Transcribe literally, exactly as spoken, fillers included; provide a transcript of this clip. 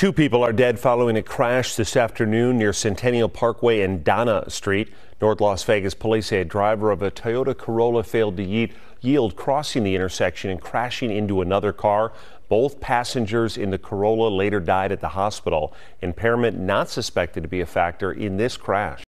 Two people are dead following a crash this afternoon near Centennial Parkway and Donna Street. North Las Vegas police say a driver of a Toyota Corolla failed to yield, yield crossing the intersection and crashing into another car. Both passengers in the Corolla later died at the hospital. Impairment not suspected to be a factor in this crash.